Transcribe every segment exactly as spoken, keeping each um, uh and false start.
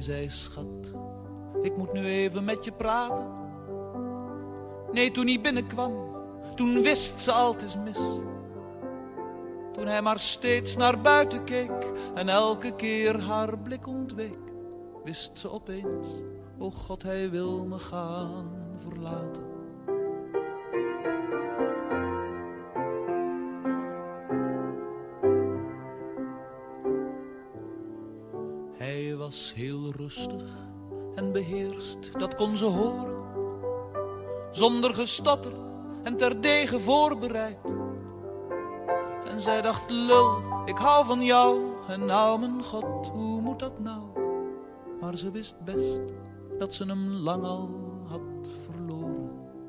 Hij zei, schat, ik moet nu even met je praten. Nee, toen hij binnenkwam, toen wist ze al, het is mis. Toen hij maar steeds naar buiten keek en elke keer haar blik ontweek, wist ze opeens, o God, hij wil me gaan verlaten. Hij was heel rustig en beheerst, dat kon ze horen. Zonder gestotter en terdege voorbereid. En zij dacht, lul, ik hou van jou. En nou, mijn God, hoe moet dat nou? Maar ze wist best dat ze hem lang al had verloren.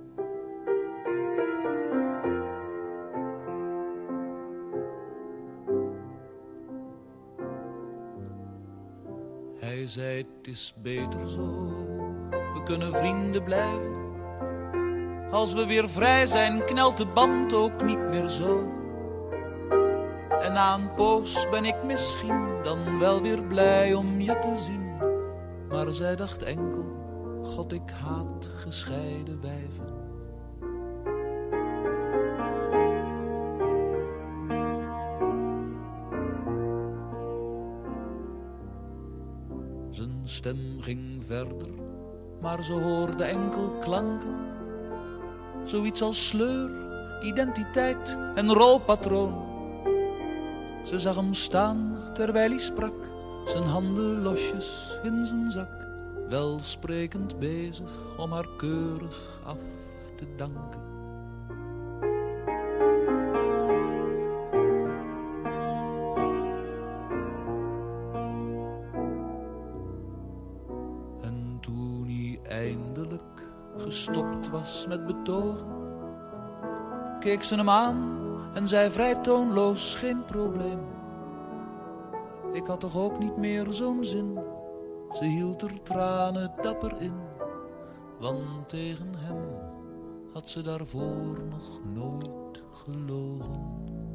Hij zei, het is beter zo, we kunnen vrienden blijven. Als we weer vrij zijn, knelt de band ook niet meer zo. En na een poos ben ik misschien dan wel weer blij om je te zien. Maar zij dacht enkel, God, ik haat gescheiden wijven. Zijn stem ging verder, maar ze hoorde enkel klanken. Zoiets als sleur, identiteit en rolpatroon. Ze zag hem staan terwijl hij sprak, zijn handen losjes in zijn zak, welsprekend bezig om haar keurig af te danken. En toen hij eindelijk gestopt was met betogen, keek ze hem aan en zei vrij toonloos, geen probleem. Ik had toch ook niet meer zo'n zin. Ze hield er tranen dapper in, want tegen hem had ze daarvoor nog nooit gelogen.